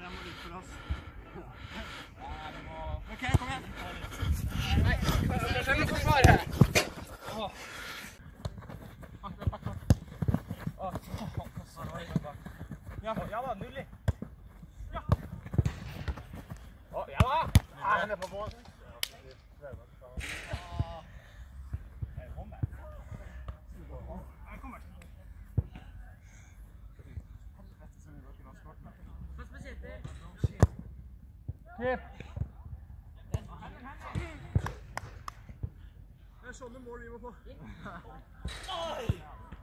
Den må ut for oss. Ok, kom igjen. Nei, skjønner forsvaret. Ja da, nullig. Ja. Ja da. Han er på båten. Det er sånne mål vi må få.